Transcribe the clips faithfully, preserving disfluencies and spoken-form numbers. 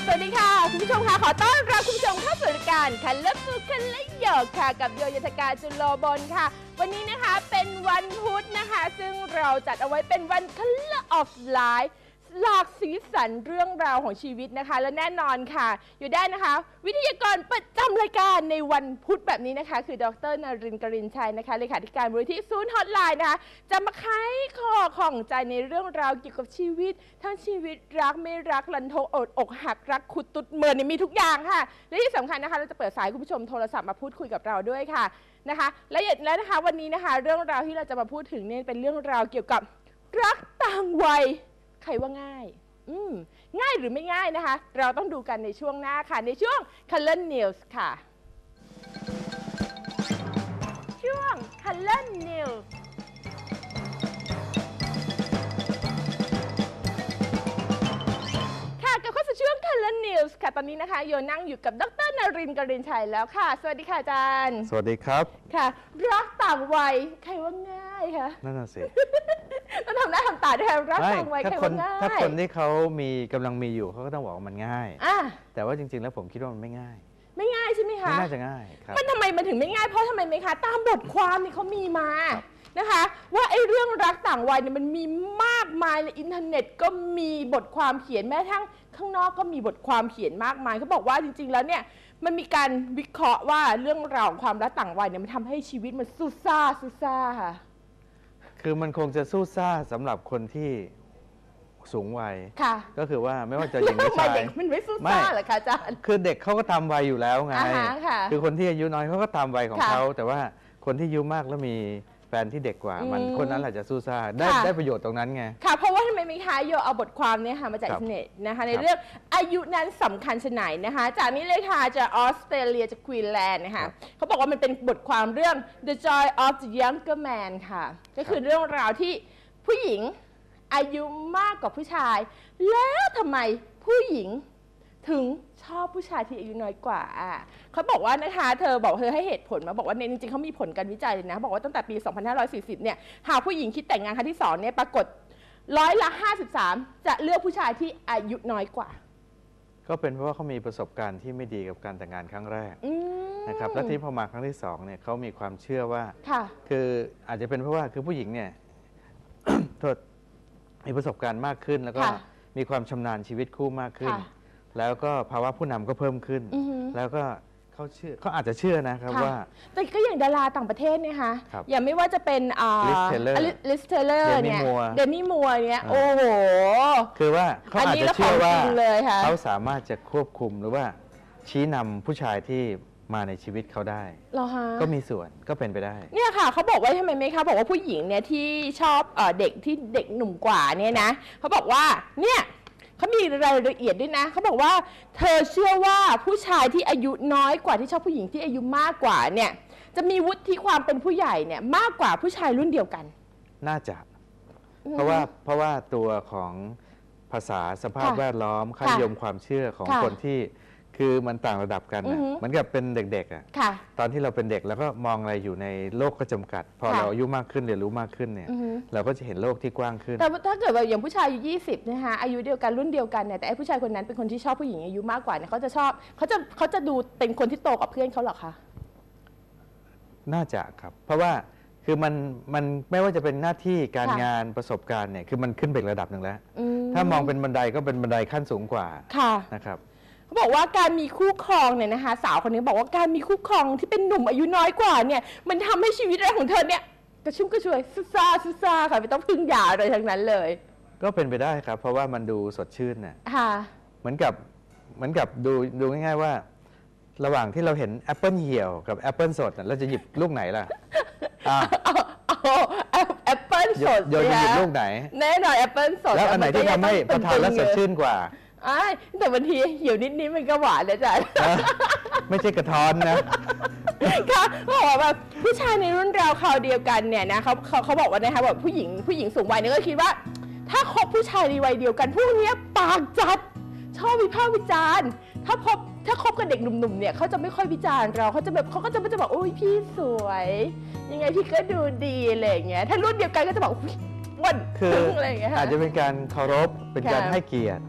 สวัสดีค่ะคุณผู้ชมค่ะขอต้อนรับคุณผู้ชมเข้าสู่รายการคันเลิฟฟูคันเลิฟหยอกค่ะกับโยยทกาจุลบลค่ะวันนี้นะคะเป็นวันพุธนะคะซึ่งเราจัดเอาไว้เป็นวัน Color of Life หลากสีสันเรื่องราวของชีวิตนะคะและแน่นอนค่ะอยู่ได้นะคะวิทยากรประจำรายการในวันพุธแบบนี้นะคะคือดร.นรินทร์ กรินชัยนะคะเลขาธิการมูลนิธิศูนย์ฮอตไลน์นะคะจะมาไขข้อข้องใจในเรื่องราวเกี่ยวกับชีวิตทั้งชีวิตรักไม่รักลันทกอดอกหักรักขุดตุดเมินมีทุกอย่างค่ะและที่สำคัญนะคะเราจะเปิดสายคุณผู้ชมโทรศัพท์มาพูดคุยกับเราด้วยค่ะนะคะและแล้วนะคะวันนี้นะคะเรื่องราวที่เราจะมาพูดถึงเนี่ยเป็นเรื่องราวเกี่ยวกับรักต่างวัยใครว่าง่ายอืมง่ายหรือไม่ง่ายนะคะเราต้องดูกันในช่วงหน้าค่ะในช่วง Color News ค่ะช่วง Color Newsค่ะกับเข้าสู่ช่วง Color News ค่ะตอนนี้นะคะโยนั่งอยู่กับดร.นรินทร์ กรินชัยแล้วค่ะสวัสดีค่ะอาจารย์สวัสดีครับค่ะรักต่างวัยใครว่าง่ายคะนั่นน่ะสิต้องทำหน้าทำตาด้วยรักต่างวัยใครว่าง่ายถ้าคนที่เขามีกำลังมีอยู่เขาก็ต้องบอกว่ามันง่ายแต่ว่าจริงๆแล้วผมคิดว่ามันไม่ง่ายไม่ง่ายใช่ไหมคะไม่น่าจะง่ายครับมันทำไมมันถึงไม่ง่ายเพราะทำไมไหมคะตามบทความนี่เขามีมานะคะว่าไอ้เรื่องรักต่างวัยเนี่ยมันมีมากมายในอินเทอร์เน็ตก็มีบทความเขียนแม้ทั้งข้างนอกก็มีบทความเขียนมากมายเขาบอกว่าจริงๆแล้วเนี่ยมันมีการวิเคราะห์ว่าเรื่องราวของความรักต่างวัยเนี่ยมันทำให้ชีวิตมันสู้ซ่าสู้ซ่าค่ะคือมันคงจะสู้ซ่าสำหรับคนที่สูงวัยก็คือว่าไม่ว่าจะหญิงหรือชายมันไม่สู้ซ่าเหรอคะอาจารย์คือเด็กเขาก็ตามวัยอยู่แล้วไงคือคนที่อายุน้อยเขาก็ตามวัยของเขาแต่ว่าคนที่อายุมากแล้วมีแฟนที่เด็กกว่ามันคนนั้นแหละจะสู้ซ่าได้ได้ประโยชน์ตรงนั้นไงค่ะเพราะว่าทำไมไม่คะโยเอาบทความนี้ค่ะมาจากอินเทอร์เน็ตนะคะในเรื่องอายุนั้นสำคัญชะไหนนะคะจากนี้เลยค่ะจากออสเตรเลียจากควีนแลนด์นะคะเขาบอกว่ามันเป็นบทความเรื่อง The Joy of the Younger Man ค่ะก็คือเรื่องราวที่ผู้หญิงอายุมากกว่าผู้ชายแล้วทำไมผู้หญิงถึงชอบผู้ชายที่อายุน้อยกว่าเขาบอกว่านะคะเธอบอกเธอให้เหตุผลมาบอกว่าเนี่ยจริงๆเขามีผลการวิจัยเลยนะบอกว่าตั้งแต่ปีสองพันห้าร้อยสี่สิบเนี่ยหากผู้หญิงคิดแต่งงานครั้งที่สองเนี่ยปรากฏร้อยละห้าสิบสามจะเลือกผู้ชายที่อายุน้อยกว่าก็เป็นเพราะว่าเขามีประสบการณ์ที่ไม่ดีกับการแต่งงานครั้งแรกนะครับและที่พอมาครั้งที่สองเนี่ยเขามีความเชื่อว่าคืออาจจะเป็นเพราะว่าคือผู้หญิงเนี่ย โทษมีประสบการณ์มากขึ้นแล้วก็มีความชำนาญชีวิตคู่มากขึ้นแล้วก็ภาวะผู้นำก็เพิ่มขึ้นแล้วก็เขาเชื่อเขาอาจจะเชื่อนะครับว่าแต่ก็อย่างดาราต่างประเทศเนี่ยค่ะอย่างไม่ว่าจะเป็นลิสเทเลอร์ลิสเทเลอร์เนี่ยเดมี่มัวเนี่ยโอ้โหคือว่าเขาอาจจะเชื่อว่าเขาสามารถจะควบคุมหรือว่าชี้นำผู้ชายที่มาในชีวิตเขาได้ก็มีส่วนก็เป็นไปได้เนี่ยค่ะเขาบอกว่าทำไมไหมคะบอกว่าผู้หญิงเนี่ยที่ชอบเด็กที่เด็กหนุ่มกว่าเนี่ยนะเขาบอกว่าเนี่ยเขามีรายละเอียดด้วยนะเขาบอกว่าเธอเชื่อว่าผู้ชายที่อายุน้อยกว่าที่ชอบผู้หญิงที่อายุมากกว่าเนี่ยจะมีวุฒิความเป็นผู้ใหญ่เนี่ยมากกว่าผู้ชายรุ่นเดียวกันน่าจะเพราะว่าเพราะว่าตัวของภาษาสภาพแวดล้อมค่านิยมความเชื่อของคนที่คือมันต่างระดับกันนะเหมือนกับเป็นเด็กๆอ่ะตอนที่เราเป็นเด็กแล้วก็มองอะไรอยู่ในโลกก็จำกัดพอเราอายุมากขึ้นเรียนรู้มากขึ้นเนี่ยเราก็จะเห็นโลกที่กว้างขึ้นแต่ถ้าเกิดว่าอย่างผู้ชายอายุยี่สิบนะคะอายุเดียวกันรุ่นเดียวกันเนี่ยแต่ไอ้ผู้ชายคนนั้นเป็นคนที่ชอบผู้หญิงอายุมากกว่าเนี่ยเขาจะชอบเขาจะเขาจะดูเป็นคนที่โตกว่าเพื่อนเขาหรอคะน่าจะครับเพราะว่าคือมันมันไม่ว่าจะเป็นหน้าที่การงานประสบการณ์เนี่ยคือมันขึ้นไประดับหนึ่งแล้วถ้ามองเป็นบันไดก็เป็นบันไดขั้นสูงกว่านะครับเขาบอกว่าการมีคู่ครองเนี่ยนะคะสาวคนนี้บอกว่าการมีคู่ครองที่เป็นหนุ่มอายุน้อยกว่าเนี่ยมันทำให้ชีวิตของเธอเนี่ยกระชุ่มกระชวยซุซ่าซุซ่าค่ะไม่ต้องพึ่งยาอะไรทั้งนั้นเลยก็เป็นไปได้ครับเพราะว่ามันดูสดชื่นน่ะเหมือนกับเหมือนกับดูดูง่ายๆว่าระหว่างที่เราเห็นแอปเปิลเหี่ยวกับแอปเปิลสดเราจะหยิบลูกไหนล่ะแอปเปิลสดโยนหยิบลูกไหนแน่นอนแอปเปิลสดแล้วอันไหนที่ทำให้พอทานแล้วสดชื่นกว่าแต่บางทีเหี่ยวนิดๆมันก็หวานเลยจ้ะไม่ใช่กระท้อนนะค่ะเขาบอกว่าผู้ชายในรุ่นราวคราวเดียวกันเนี่ยนะเขาเขาเขาบอกว่านะคะแบบผู้หญิงผู้หญิงสูงวัยเนี่ยก็คิดว่าถ้าคบผู้ชายในวัยเดียวกันพวกนี้ปากจัดชอบวิพากษ์วิจารณ์ถ้าพบถ้าคบกับเด็กหนุ่มๆเนี่ยเขาจะไม่ค่อยวิจารณ์เราเขาจะแบบเขาก็จะไม่จะบอกโอ้ยพี่สวยยังไงพี่ก็ดูดีอะไรอย่างเงี้ยถ้ารุ่นเดียวกันก็จะบอกวันคืออาจจะเป็นการเคารพเป็นการให้เกียรติ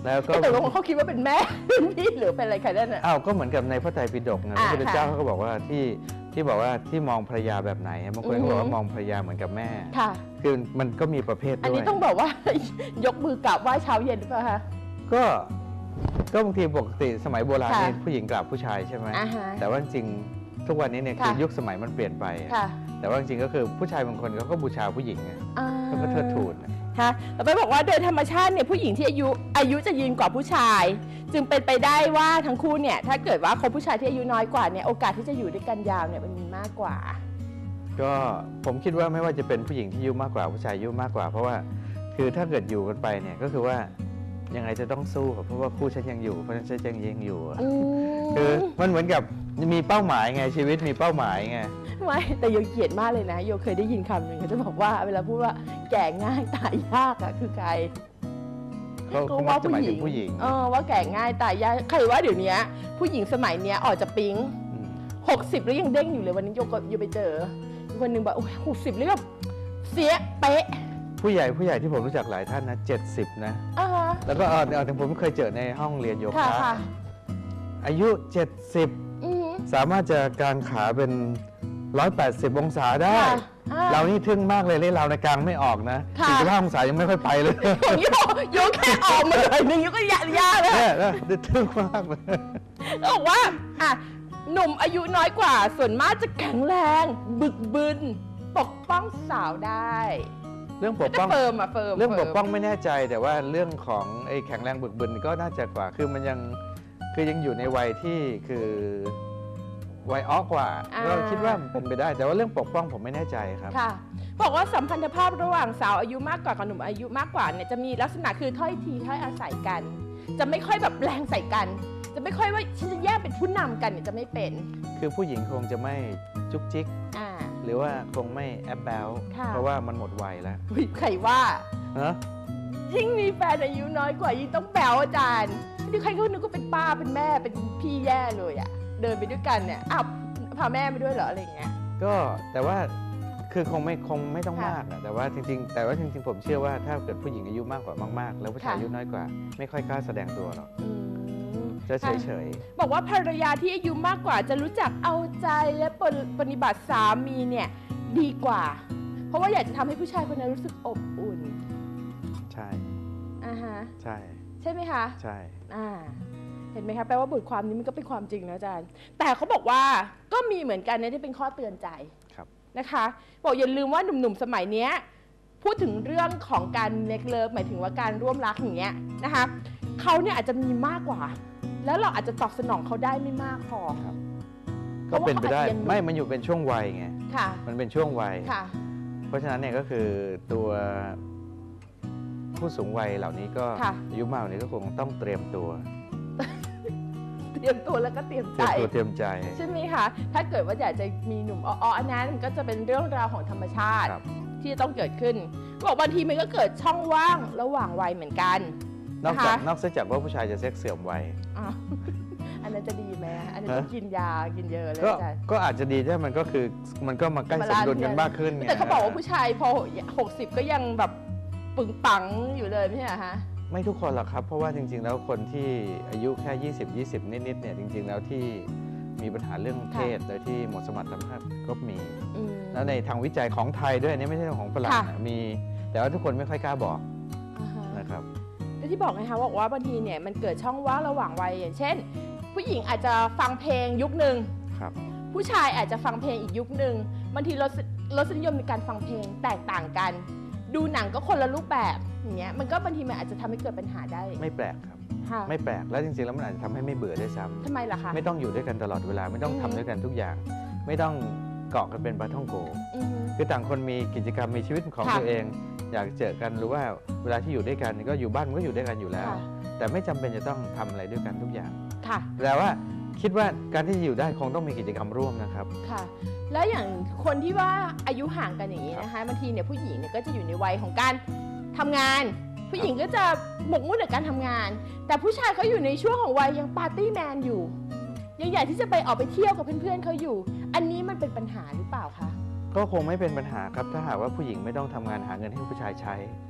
แล้วก็ตกลงเขาคิดว่าเป็นแม่เป็นพี่หรือเป็นอะไรใครนั่นน่ะอ้าวก็เหมือนกับในพระไตรปิฎกนะพระพุทธเจ้าเขาก็บอกว่าที่ที่บอกว่าที่มองภรรยาแบบไหนบางคนก็บอกว่ามองภรรยาเหมือนกับแม่ค่ะคือมันก็มีประเภทด้วยอันนี้ต้องบอกว่ายกมือกราบไหว้เช้าเย็นหรือเปล่าคะก็ก็บางทีปกติสมัยโบราณนี่ผู้หญิงกราบผู้ชายใช่ไหมแต่ว่าจริงทุกวันนี้เนี่ยคือยุคสมัยมันเปลี่ยนไปแต่ว่าจริงก็คือผู้ชายบางคนเขาก็บูชาผู้หญิงไงเขาก็เทิดทูนค่ะเราไปบอกว่าโดยธรรมชาติเนี่ยผู้หญิงที่อายุอายุจะยืนกว่าผู้ชาย จึงเป็นไปได้ว่าทั้งคู่เนี่ยถ้าเกิดว่าคบผู้ชายที่อายุน้อยกว่าเนี่ยโอกาสที่จะอยู่ด้วยกันยาวเนี่ยมันมีมากกว่าก็ผมคิดว่าไม่ว่าจะเป็นผู้หญิงที่อายุมากกว่าผู้ชายอายุมากกว่าเพราะว่าคือถ้าเกิดอยู่กันไปเนี่ยก็คือว่ายังไงจะต้องสู้เพราะว่าคู่ฉันยังอยู่เพราะฉันยังยังอยู่คือมันเหมือนกับมีเป้าหมายไงชีวิตมีเป้าหมายไงไม่แต่โยเกลียดมากเลยนะโยเคยได้ยินคำหนึ่งเขาจะบอกว่าเวลาพูดว่าแก่ง่ายตายยากอะคือใครก็ว่าผู้หญิงผู้หญิงเออว่าแก่ง่ายตายยากใครว่าเดี๋ยวนี้ผู้หญิงสมัยนี้ออกจะปิ๊งหกสิบแล้วยังเด้งอยู่เลยวันนี้โยก็โยไปเจอคนหนึ่งบอกโอ้หกสิบแล้วแบบเสียเป๊ะผู้ใหญ่ผู้ใหญ่ที่ผมรู้จักหลายท่านนะเจ็ดสิบนะแล้วก็เออถึงผมเคยเจอในห้องเรียนโยคะอายุเจ็ดสิบสามารถจะกางขาเป็นร้อยแปดสิบองศาได้เรานี่ทึ่งมากเลยเลยเราในกลางไม่ออกนะสี่สิบห้าองศายังไม่ค่อยไปเลยผมโยโยแค่ออกมาหน่อยนึงโยก็ยากยากเลยเนี่ยทึ่งมากเลยเขาบอกว่าอ่ะหนุ่มอายุน้อยกว่าส่วนมากจะแข็งแรงบึกบึนปกป้องสาวได้เรื่องปกป้องเฟิร์มอะเฟิร์มเรื่องปกป้องไม่แน่ใจแต่ว่าเรื่องของไอ้แข็งแรงบึกบึนก็น่าจะกว่าคือมันยังคือยังอยู่ในวัยที่คือวัยอ้อกว่าเราคิดว่าเป็นไปได้แต่ว่าเรื่องปกป้องผมไม่แน่ใจครับค่ะบอกว่าสัมพันธภาพระหว่างสาวอายุมากกว่ากับหนุ่มอายุมากกว่าเนี่ยจะมีลักษณะคือถ้อยทีถ้อยอาศัยกันจะไม่ค่อยแบบแรงใส่กันจะไม่ค่อยว่าฉันจะแยกเป็นผู้นำกันเนี่ยจะไม่เป็นคือผู้หญิงคงจะไม่จุกจิกหรือว่าคงไม่แอบแบลเพราะว่ามันหมดวัยแล้วใครว่ายิ่งมีแฟนอายุน้อยกว่ายิ่งต้องแบลอาจารย์ที่ใครเขานึกว่าเป็นป้าเป็นแม่เป็นพี่แย่เลยอะเดินไปด้วยกันเนี่ยอ้าวพาแม่ไปด้วยเหรออะไรอย่างเงี้ยก็แต่ว่าคือคงไม่คงไม่ต้องมากนะแต่ว่าจริงๆแต่ว่าจริงๆผมเชื่อว่าถ้าเกิดผู้หญิงอายุมากกว่ามากๆแล้วผู้ชายอายุน้อยกว่าไม่ค่อยกล้าแสดงตัวหรอกจะเฉยๆบอกว่าภรรยาที่อายุมากกว่าจะรู้จักเอาใจและปฏิบัติสามีเนี่ยดีกว่าเพราะว่าอยากจะทำให้ผู้ชายคนนั้นรู้สึกอบอุ่นใช่อ่าฮะใช่ใช่ไหมคะใช่อ่าเห็นไหมคะแปลว่าบทความนี้มันก็เป็นความจริงนะอาจารย์แต่เขาบอกว่าก็มีเหมือนกันนะที่เป็นข้อเตือนใจนะคะบอกอย่าลืมว่าหนุ่มๆสมัยนี้พูดถึงเรื่องของการเน็กเลิฟหมายถึงว่าการร่วมรักอย่างเงี้ยนะคะเขาเนี่ยอาจจะมีมากกว่าแล้วเราอาจจะตอบสนองเขาได้ไม่มากพอครับก็เป็นไปได้ไม่มันอยู่เป็นช่วงวัยไงค่ะมันเป็นช่วงวัยค่ะเพราะฉะนั้นเนี่ยก็คือตัวผู้สูงวัยเหล่านี้ก็อายุมากกว่านี้ก็คงต้องเตรียมตัวเตรียมตัวแล้วก็เตรียมใจเตรียมตัวเตรียมใจใช่ไหมคะถ้าเกิดว่าอยากจะมีหนุ่มอ้อๆอันนั้นมันก็จะเป็นเรื่องราวของธรรมชาติที่จะต้องเกิดขึ้นบอกบางทีมันก็เกิดช่องว่างระหว่างวัยเหมือนกันนอกจากนอกจากว่าผู้ชายจะเซ็กเสื่อมวัยอันนั้นจะดีไหมอันนั้นต้องกินยากินเยอะเลยใช่ก็อาจจะดีใช่มันก็คือมันก็มาใกล้สมดุลกันมากขึ้นแต่เขาบอกว่าผู้ชายพอหกสิบก็ยังแบบปึงปังอยู่เลยไม่ใช่เหรอคะไม่ทุกคนหรอกครับเพราะว่าจริงๆแล้วคนที่อายุแค่ยี่สิบ ยี่สิบนิดๆเนี่ยจริงๆแล้วที่มีปัญหาเรื่องเพศโดยที่หมดสมรรถภาพก็มีแล้วในทางวิจัยของไทยด้วยนี่ไม่ใช่ของฝรั่งมีแต่ว่าทุกคนไม่ค่อยกล้าบอกนะครับที่บอกไงคะบอกว่าบางทีเนี่ยมันเกิดช่องว่างระหว่างวัยอย่างเช่นผู้หญิงอาจจะฟังเพลงยุคหนึ่งผู้ชายอาจจะฟังเพลงอีกยุคหนึ่งบางทีรสรสนิยมในการฟังเพลงแตกต่างกันดูหนังก็คนละรูปแบบอย่างเงี้ยมันก็บางทีมันอาจจะทำให้เกิดปัญหาได้ไม่แปลกครับไม่แปลกแล้วจริงๆแล้วมันอาจจะทำให้ไม่เบื่อได้ซ้ำทำไมล่ะคะไม่ต้องอยู่ด้วยกันตลอดเวลาไม่ต้องทำด้วยกันทุกอย่างไม่ต้องเกาะกันเป็นปลาท่องโกคือต่างคนมีกิจกรรมมีชีวิตของตัวเองอยากเจอกันหรือว่าเวลาที่อยู่ด้วยกันก็อยู่บ้านก็อยู่ด้วยกันอยู่แล้วแต่ไม่จำเป็นจะต้องทำอะไรด้วยกันทุกอย่างแต่ว่าคิดว่าการที่อยู่ได้คงต้องมีกิจกรรมร่วมนะครับค่ะแล้วอย่างคนที่ว่าอายุห่างกันอย่างนี้นะคะบางทีเนี่ยผู้หญิงเนี่ยก็จะอยู่ในวัยของการทำงานผู้หญิงก็จะหมกมุ่นกับการทำงานแต่ผู้ชายเขาอยู่ในช่วงของวัยยังปาร์ตี้แมนอยู่ยังอยากที่จะไปออกไปเที่ยวกับเพื่อนๆเขาอยู่อันนี้มันเป็นปัญหาหรือเปล่าคะก็คงไม่เป็นปัญหาครับถ้าหากว่าผู้หญิงไม่ต้องทำงานหาเงินให้ผู้ชายใช้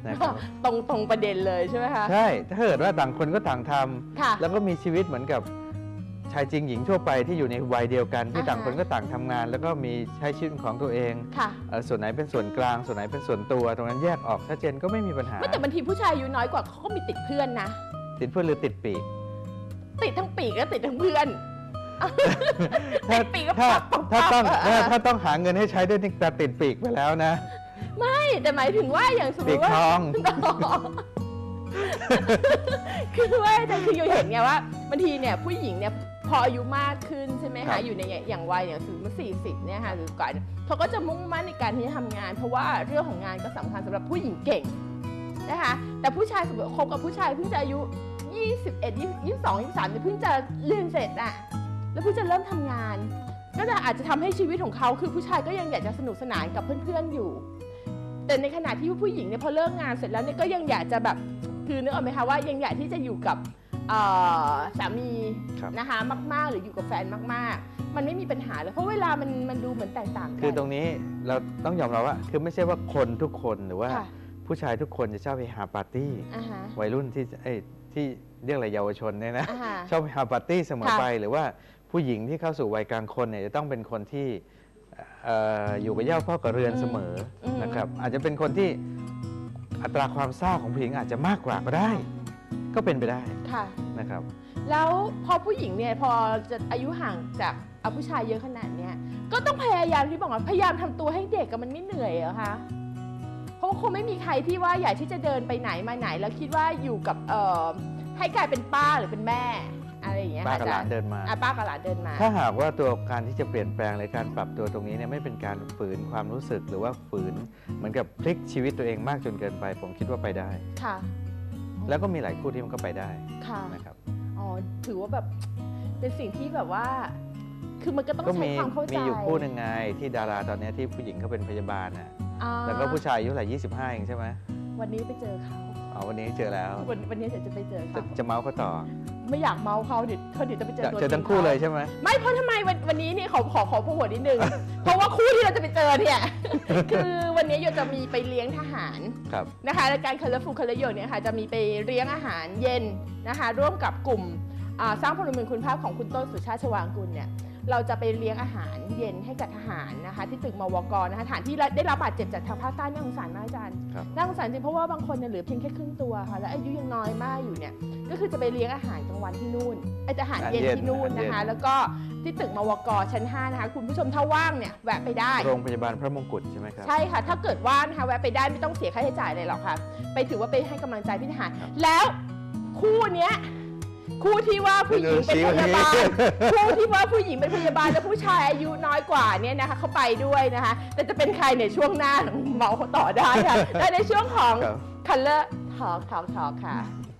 นะครับตรงตรงประเด็นเลยใช่ไหมคะใช่ถ้าเกิดว่าต่างคนก็ต่างทำแล้วก็มีชีวิตเหมือนกับชายจริงหญิงทั่วไปที่อยู่ในวัยเดียวกันที่ต่างคนก็ต่างทำงาน แล้วก็มีใช้ชีวิตของตัวเองส่วนไหนเป็นส่วนกลางส่วนไหนเป็นส่วนตัวตรงนั้นแยกออกชัดเจนก็ไม่มีปัญหาแต่บางทีผู้ชายอายุน้อยกว่าเขาก็มีติดเพื่อนนะติดเพื่อนหรือติดปีกติดทั้งปีกและติดทั้งเพื่อนติดปีกก็ถ้าปับถ้าต้องถ้าต้องหาเงินให้ใช้ด้วยนี่แต่ติดปีกไปแล้วนะไม่แต่หมายถึงว่าอย่างสมมติว่าปีกทองคือว่าแต่คืออยู่เห็นไงว่าบางทีเนี่ยผู้หญิงเนี่ยพออายุมากขึ้นใช่ไหมคะอยู่ในอย่างวัยอย่างถึงมาสี่สิบเนี่ยค่ะหรือก่อนเขาก็จะมุ่งมั่นในการที่จะทำงานเพราะว่าเรื่องของงานก็สำคัญสำหรับผู้หญิงเก่งนะคะแต่ผู้ชายสมมติคบกับผู้ชายเพิ่งจะอายุยี่สิบเอ็ด ยี่สิบสอง ยี่สิบสามเนี่ยเพิ่งจะเรียนเสร็จอะแล้วเพิ่งจะเริ่มทำงานก็จะอาจจะทำให้ชีวิตของเขาคือผู้ชายก็ยังอยากจะสนุกสนานกับเพื่อนๆอยู่แต่ในขณะที่ผู้หญิงเนี่ยพอเลิกงานเสร็จแล้วเนี่ยก็ยังอยากจะแบบคือนึกออกไหมคะว่ายังอยากที่จะอยู่กับสามีนะคะมากๆหรืออยู่กับแฟนมากๆมันไม่มีปัญหาเลยเพราะเวลามันมันดูเหมือนแตกต่างกันคือตรงนี้เราต้องยอมรับว่าคือไม่ใช่ว่าคนทุกคนหรือว่าผู้ชายทุกคนจะชอบไปหาปาร์ตี้วัยรุ่นที่ไอ้ที่เรียกอะไรเยาวชนเนี่ยนะชอบไปหาปาร์ตี้เสมอไปหรือว่าผู้หญิงที่เข้าสู่วัยกลางคนเนี่ยจะต้องเป็นคนที่อยู่กับเหย้าเฝ้ากับเรือนเสมอนะครับอาจจะเป็นคนที่อัตราความซ่าของผู้หญิงอาจจะมากกว่าก็ได้ก็เป็นไปได้นะครับแล้วพอผู้หญิงเนี่ยพอจะอายุห่างจากผู้ชายเยอะขนาดนี้ก็ต้องพยายามที่บอกว่าพยายามทำตัวให้เด็กกับมันไม่เหนื่อยเหรอคะเพราะคงไม่มีใครที่ว่าอยากที่จะเดินไปไหนมาไหนแล้วคิดว่าอยู่กับเอ่อให้กลายเป็นป้าหรือเป็นแม่อะไรอย่างเงี้ยป้ากับหลานเดินมาป้ากับหลานเดินมาถ้าหากว่าตัวการที่จะเปลี่ยนแปลงหรือการปรับตัวตรงนี้เนี่ยไม่เป็นการฝืนความรู้สึกหรือว่าฝืนเหมือนกับพลิกชีวิตตัวเองมากจนเกินไปผมคิดว่าไปได้ค่ะแล้วก็มีหลายคู่ที่มันก็ไปได้นะครับอ๋อถือว่าแบบเป็นสิ่งที่แบบว่าคือมันก็ต้องใช้ความเข้าใจมีอยู่คู่หนึ่งไงที่ดาราตอนนี้ที่ผู้หญิงเขาเป็นพยาบาลน่ะแล้วก็ผู้ชายอายุเท่าไหร่ยี่สิบห้าเองใช่ไหมวันนี้ไปเจอเขาอ๋อวันนี้เจอแล้ววันวันนี้จะไปเจอเขาจะเมาเขาต่อไม่อยากเมาเขาเดี๋ยวเขาเดี๋ยวจะไปเจอตัวเจอทั้งคู่เลยใช่ไหมไม่เพราะทำไมวันวันนี้นี่ขอขอขอพูดหัวนิดนึงเพราะว่าคู่ที่เราจะไปเจอเนี่ยคือวันนี้โยจะมีไปเลี้ยงทหารนะคะรายการColorful Color เนี่ยค่ะจะมีไปเลี้ยงอาหารเย็นนะคะร่วมกับกลุ่มสร้างพลเมืองคุณภาพของคุณต้นสุชาติชวางกุลเนี่ยเราจะไปเลี้ยงอาหารเย็นให้กับทหารนะคะที่ตึกมวกนะคะทหารที่ได้รับบาดเจ็บจากทางภาคใต้น่าสงสารมากอาจารย์น่าสงสารจริงเพราะว่าบางคนเนี่ยเหลือเพียงแค่ครึ่งตัวค่ะและอายุยังน้อยมากอยู่เนี่ยก็คือจะไปเลี้ยงอาหารกลางวันที่นู่นไอ้อาหารเย็นที่นู่นนะคะแล้วก็ที่ตึกมวกชั้นห้านะคะคุณผู้ชมถ้าว่างเนี่ยแวะไปได้โรงพยาบาลพระมงกุฎใช่ไหมครับใช่ค่ะถ้าเกิดว่างนะคะแวะไปได้ไม่ต้องเสียค่าใช้จ่ายอะไรหรอกค่ะไปถือว่าไปให้กำลังใจพี่ทหารแล้วคู่เนี้ยคู่ที่ว่าผู้หญิงเป็นพยาบาลคู่ที่ว่าผู้หญิงเป็นพยาบาลและผู้ชายอายุน้อยกว่าเนี่ยนะคะเขาไปด้วยนะคะแต่จะเป็นใครในช่วงหน้าเมาเขาต่อได้ค่ะและในช่วงของ Color Talk Talk Talk ค่ะ